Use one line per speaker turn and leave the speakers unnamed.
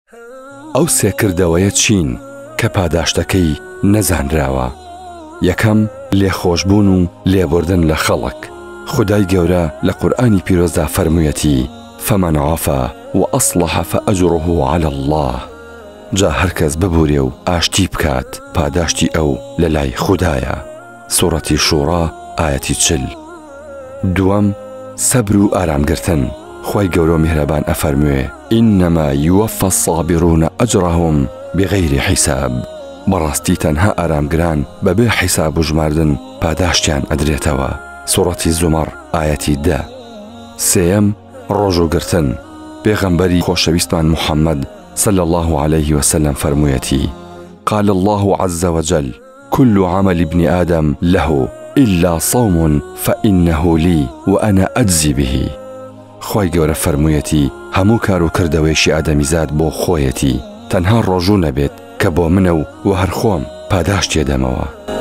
ئەو سێ کردەوەیە چین کە پاداشتەکەی نەزانراوە. یەکەم لێخۆشبوون و لێبوردن لە خەڵک. خودای گەورە لە قورئانی پیرۆزدا فەرموویەتی فەمەن عەفا وأصلح فأجره على الله. جا هەرکەس ببورێ و ئاشتی بکات پاداشتی ئەو لە لای خودایە. سوورەتی شوڕا ئایەتی 40. دووەم سەبر و ئارامگرتن. خوای گەورە و میهرەبان ئەفەرموێ ئینەما یوەفە الصابرون ئەجرەهم بغەیری حیساب. بەڕاستی تەنها ئارامگران بەبێ حیساب و ژماردن پاداشتیان ئەدرێتەوە. سوورەتی زومەڕ ئایەتی 10. سێەم ڕۆژوگرتن. پێغەمبەری خۆشەویستمان محەممەد صلى الله عليه وسلم فرمويتي قال الله عز وجل كل عمل ابن آدم له إلا صوم فإنه لي وأنا أجزي به. خوای گەورە فەرموویەتی هەموو کار و کردەوەیشی ئادەمیزاد بۆ خۆیەتی تەنها ڕۆژوو نەبێت کە بۆ منە و هەر خۆم پاداش تێدەمەوە.